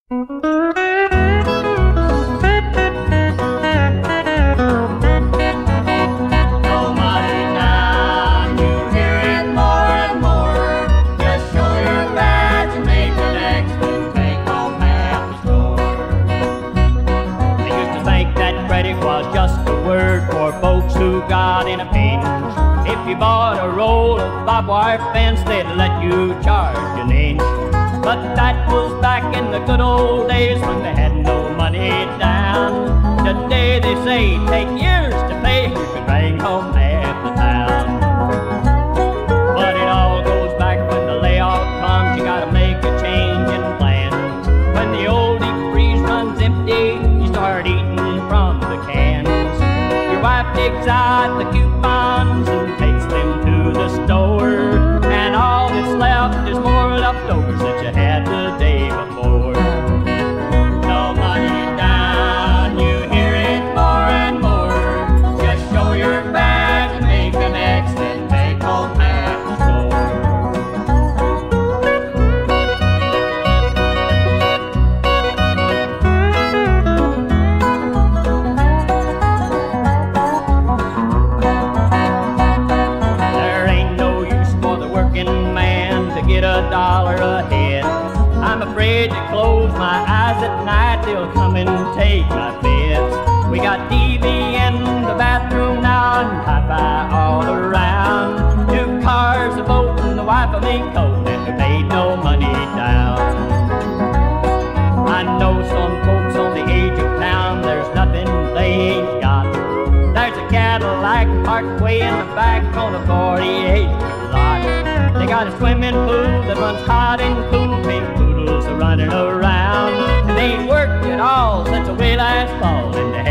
Folks who got in a pinch. If you bought a roll of barbed wire fence, they'd let you charge an inch. But that was back in the good old days when they had no money down. Today they say take years to pay, you can bring home half the town. But it all goes back when the layoff comes, you gotta make a change in plans. When the old deep freeze runs empty, you start eating from the cans. Your wife digs out the coupons and takes them to the store, and all that's left is more leftovers that you had the day before. No money down, you hear it more and more. Just show your badge and make an X, then take home half the store. Get $1 ahead. I'm afraid to close my eyes at night, they'll come and take my beds. We got TV in the bathroom now and hi-fi all around. 2 cars, a boat, and the wife of me coat, and we paid no money down. I know some folks on the edge of town, there's nothing they ain't got. There's a Cadillac parked way in the back on a 48 lot. They got a swimming pool that runs hot and cool, pink poodles are running around. And they ain't worked at all since the way last fall, and they